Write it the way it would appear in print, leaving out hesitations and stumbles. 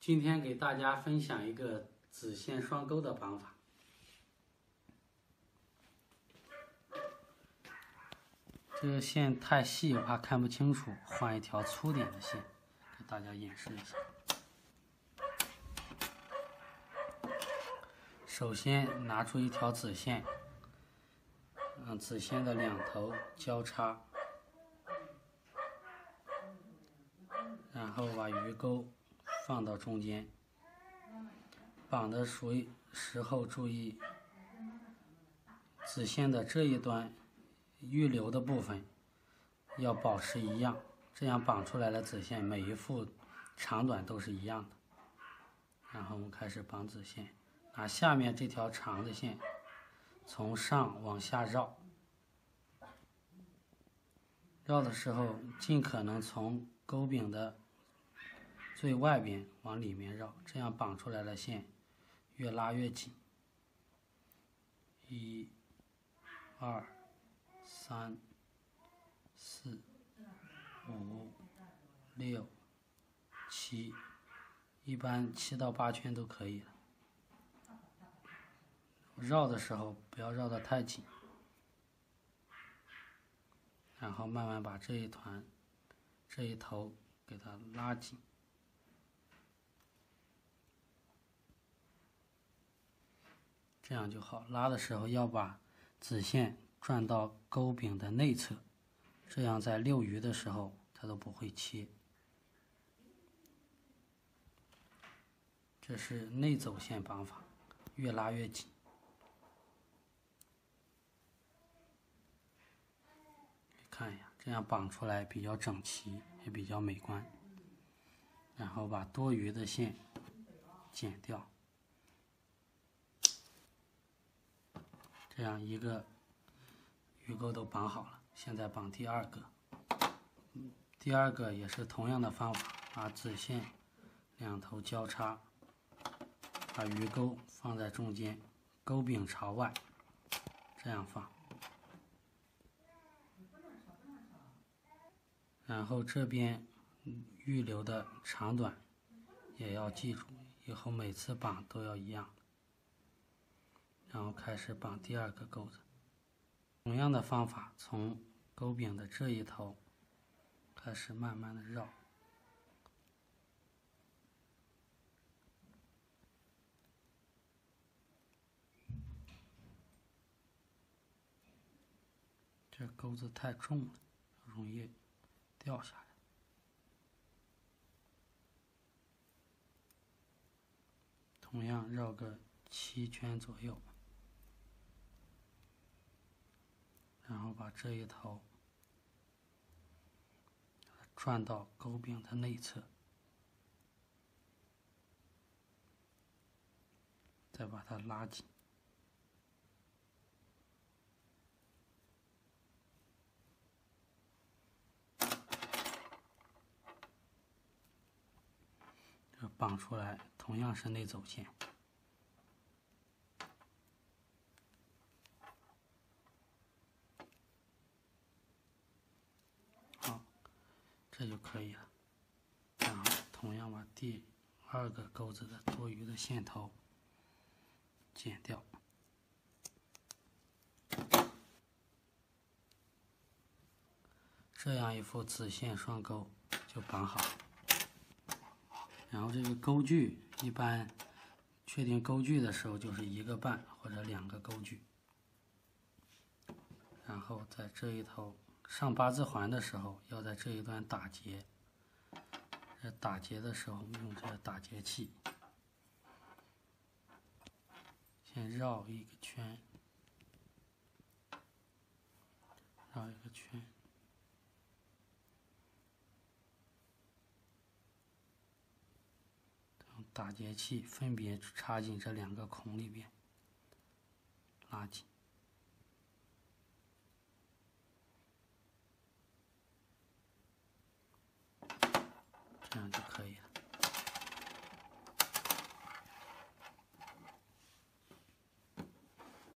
今天给大家分享一个子线双钩的绑法。这个线太细，我怕看不清楚，换一条粗点的线给大家演示一下。首先拿出一条子线，子线的两头交叉，然后把鱼钩放到中间。绑的时候注意，子线的这一端预留的部分要保持一样，这样绑出来的子线每一副长短都是一样的。然后我们开始绑子线，拿下面这条长的线从上往下绕，绕的时候尽可能从钩柄的最外边往里面绕，这样绑出来的线越拉越紧。1、2、3、4、5、6、7，一般7到8圈都可以了。绕的时候不要绕得太紧，然后慢慢把这一头给它拉紧。这样就好。拉的时候要把子线转到钩柄的内侧，这样在溜鱼的时候它都不会切。这是内走线绑法，越拉越紧。看一下，这样绑出来比较整齐，也比较美观。然后把多余的线剪掉。这样一个鱼钩都绑好了，现在绑第二个。第二个也是同样的方法，把子线两头交叉，把鱼钩放在中间，钩柄朝外，这样放。然后这边预留的长短也要记住，以后每次绑都要一样。然后开始绑第二个钩子，同样的方法，从钩柄的这一头开始慢慢的绕，这钩子太重了，容易掉下来。同样绕个7圈左右。然后把这一头转到钩柄的内侧，再把它拉紧。这绑出来同样是内走线。这就可以了。然后同样把第二个钩子的多余的线头剪掉。这样一副子线双钩就绑好了。然后这个钩距一般确定钩距的时候就是1个半或者2个钩距。然后在这一头上8字环的时候，要在这一端打结。打结的时候用这个打结器，先绕一个圈，绕一个圈，用打结器分别插进这2个孔里边，拉紧。这样就可以了。